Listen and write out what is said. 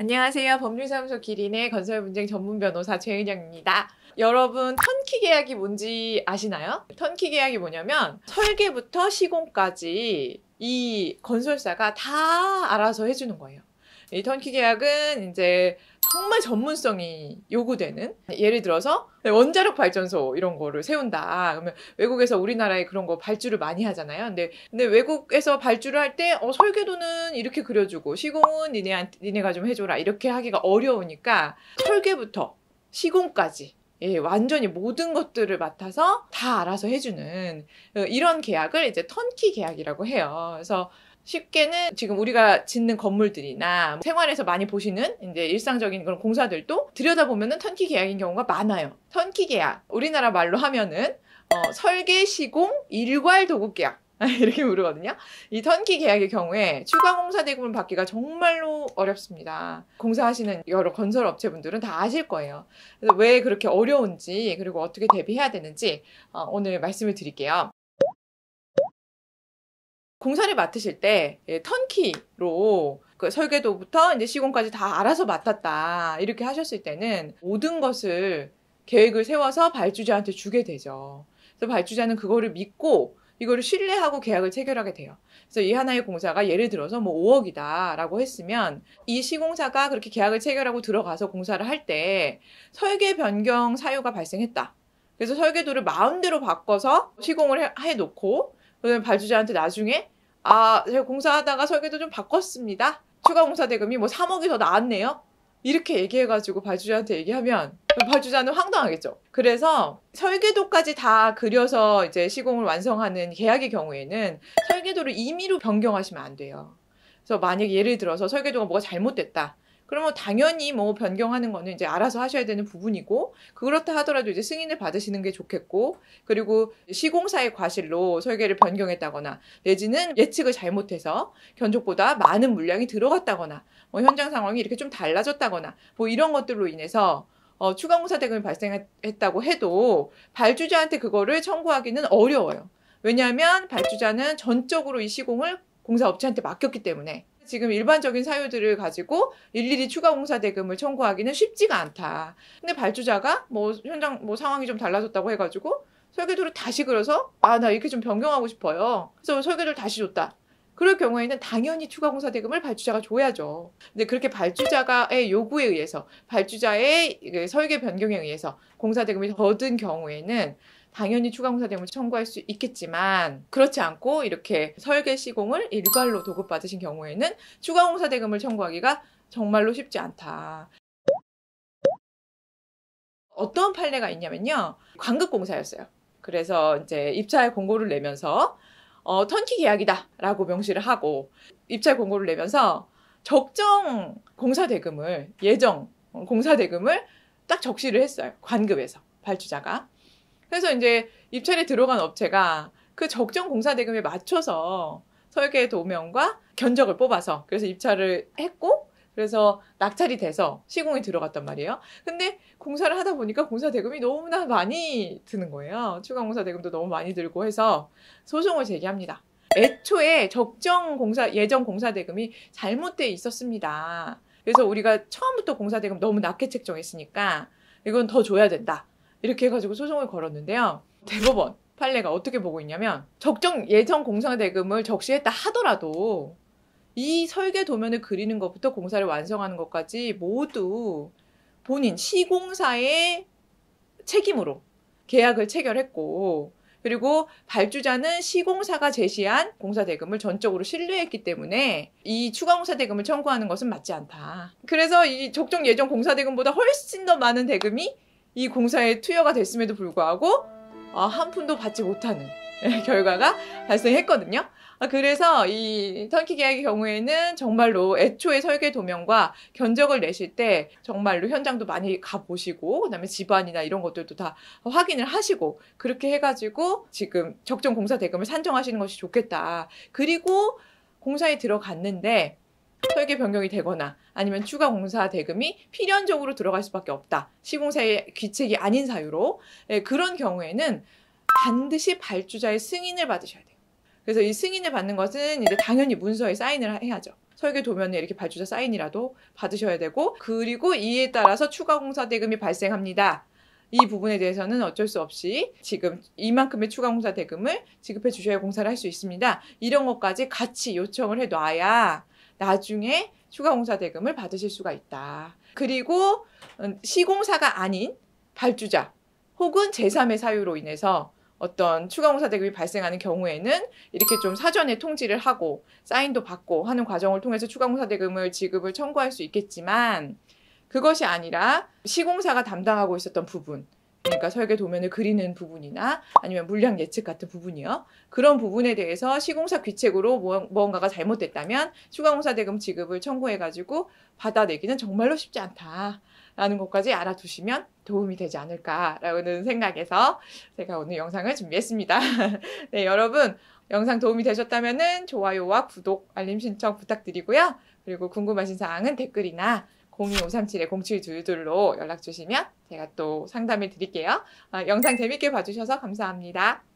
안녕하세요. 법률사무소 기린의 건설분쟁 전문 변호사 최은영입니다. 여러분, 턴키 계약이 뭔지 아시나요? 턴키 계약이 뭐냐면 설계부터 시공까지 이 건설사가 다 알아서 해주는 거예요. 이 턴키 계약은 이제 정말 전문성이 요구되는, 예를 들어서 원자력 발전소 이런 거를 세운다. 그러면 외국에서 우리나라에 그런 거 발주를 많이 하잖아요. 근데 외국에서 발주를 할 때 설계도는 이렇게 그려주고 시공은 니네가 좀 해줘라 이렇게 하기가 어려우니까 설계부터 시공까지 완전히 모든 것들을 맡아서 다 알아서 해주는 이런 계약을 이제 턴키 계약이라고 해요. 그래서 쉽게는 지금 우리가 짓는 건물들이나 생활에서 많이 보시는 이제 일상적인 그런 공사들도 들여다보면은 턴키 계약인 경우가 많아요. 턴키 계약, 우리나라 말로 하면은 설계, 시공, 일괄 도급 계약 이렇게 부르거든요. 이 턴키 계약의 경우에 추가 공사 대금을 받기가 정말로 어렵습니다. 공사하시는 여러 건설 업체분들은 다 아실 거예요. 그래서 왜 그렇게 어려운지, 그리고 어떻게 대비해야 되는지 오늘 말씀을 드릴게요. 공사를 맡으실 때 턴키로 그 설계도부터 이제 시공까지 다 알아서 맡았다 이렇게 하셨을 때는 모든 것을 계획을 세워서 발주자한테 주게 되죠. 그래서 발주자는 그거를 믿고 이거를 신뢰하고 계약을 체결하게 돼요. 그래서 이 하나의 공사가 예를 들어서 뭐 5억이다 라고 했으면 이 시공사가 그렇게 계약을 체결하고 들어가서 공사를 할 때 설계 변경 사유가 발생했다. 그래서 설계도를 마음대로 바꿔서 시공을 해놓고 그다음에 발주자한테 나중에 제가 공사하다가 설계도 좀 바꿨습니다. 추가 공사 대금이 뭐 3억이 더 나왔네요. 이렇게 얘기해가지고 발주자한테 얘기하면 발주자는 황당하겠죠. 그래서 설계도까지 다 그려서 이제 시공을 완성하는 계약의 경우에는 설계도를 임의로 변경하시면 안 돼요. 그래서 만약에 예를 들어서 설계도가 뭐가 잘못됐다. 그러면 당연히 뭐 변경하는 거는 이제 알아서 하셔야 되는 부분이고, 그렇다 하더라도 이제 승인을 받으시는 게 좋겠고, 그리고 시공사의 과실로 설계를 변경했다거나, 내지는 예측을 잘못해서 견적보다 많은 물량이 들어갔다거나, 뭐 현장 상황이 이렇게 좀 달라졌다거나, 뭐 이런 것들로 인해서 추가 공사 대금이 발생했다고 해도 발주자한테 그거를 청구하기는 어려워요. 왜냐하면 발주자는 전적으로 이 시공을 공사업체한테 맡겼기 때문에. 지금 일반적인 사유들을 가지고 일일이 추가 공사 대금을 청구하기는 쉽지가 않다. 근데 발주자가 뭐 현장 뭐 상황이 좀 달라졌다고 해가지고 설계도를 다시 그려서 나 이렇게 좀 변경하고 싶어요. 그래서 설계도를 다시 줬다. 그럴 경우에는 당연히 추가 공사 대금을 발주자가 줘야죠. 근데 그렇게 발주자의 요구에 의해서, 발주자의 설계 변경에 의해서 공사 대금이 더 든 경우에는 당연히 추가 공사 대금을 청구할 수 있겠지만, 그렇지 않고 이렇게 설계 시공을 일괄로 도급받으신 경우에는 추가 공사 대금을 청구하기가 정말로 쉽지 않다. 어떤 판례가 있냐면요, 관급 공사였어요. 그래서 이제 입찰 공고를 내면서 턴키 계약이다 라고 명시를 하고 입찰 공고를 내면서 적정 공사 대금을, 예정 공사 대금을 딱 적시를 했어요. 관급에서 발주자가. 그래서 이제 입찰에 들어간 업체가 그 적정 공사 대금에 맞춰서 설계 도면과 견적을 뽑아서 그래서 입찰을 했고, 그래서 낙찰이 돼서 시공에 들어갔단 말이에요. 근데 공사를 하다 보니까 공사 대금이 너무나 많이 드는 거예요. 추가 공사 대금도 너무 많이 들고 해서 소송을 제기합니다. 애초에 예정 공사 대금이 잘못돼 있었습니다. 그래서 우리가 처음부터 공사 대금 너무 낮게 책정했으니까 이건 더 줘야 된다. 이렇게 해가지고 소송을 걸었는데요. 대법원 판례가 어떻게 보고 있냐면, 적정 예정 공사 대금을 적시했다 하더라도 이 설계 도면을 그리는 것부터 공사를 완성하는 것까지 모두 본인 시공사의 책임으로 계약을 체결했고, 그리고 발주자는 시공사가 제시한 공사 대금을 전적으로 신뢰했기 때문에 이 추가 공사 대금을 청구하는 것은 맞지 않다. 그래서 이 적정 예정 공사 대금보다 훨씬 더 많은 대금이 이 공사에 투여가 됐음에도 불구하고 한 푼도 받지 못하는 결과가 발생했거든요. 그래서 이 턴키 계약의 경우에는 정말로 애초에 설계 도면과 견적을 내실 때 정말로 현장도 많이 가보시고, 그다음에 집안이나 이런 것들도 다 확인을 하시고, 그렇게 해가지고 지금 적정 공사 대금을 산정하시는 것이 좋겠다. 그리고 공사에 들어갔는데 설계 변경이 되거나 아니면 추가 공사 대금이 필연적으로 들어갈 수밖에 없다. 시공사의 귀책이 아닌 사유로. 그런 경우에는 반드시 발주자의 승인을 받으셔야 돼요. 그래서 이 승인을 받는 것은 이제 당연히 문서에 사인을 해야죠. 설계 도면에 이렇게 발주자 사인이라도 받으셔야 되고, 그리고 이에 따라서 추가 공사 대금이 발생합니다. 이 부분에 대해서는 어쩔 수 없이 지금 이만큼의 추가 공사 대금을 지급해 주셔야 공사를 할 수 있습니다. 이런 것까지 같이 요청을 해놔야 나중에 추가 공사 대금을 받으실 수가 있다. 그리고 시공사가 아닌 발주자 혹은 제3의 사유로 인해서 어떤 추가 공사 대금이 발생하는 경우에는 이렇게 좀 사전에 통지를 하고 사인도 받고 하는 과정을 통해서 추가 공사 대금을 지급을 청구할 수 있겠지만, 그것이 아니라 시공사가 담당하고 있었던 부분, 그러니까 설계 도면을 그리는 부분이나 아니면 물량 예측 같은 부분이요. 그런 부분에 대해서 시공사 귀책으로 무언가가 잘못됐다면 추가 공사 대금 지급을 청구해가지고 받아내기는 정말로 쉽지 않다라는 것까지 알아두시면 도움이 되지 않을까라는 생각에서 제가 오늘 영상을 준비했습니다. 네, 여러분 영상 도움이 되셨다면 좋아요와 구독, 알림 신청 부탁드리고요. 그리고 궁금하신 사항은 댓글이나 02537-0722로 연락 주시면 제가 또 상담해 드릴게요. 영상 재밌게 봐주셔서 감사합니다.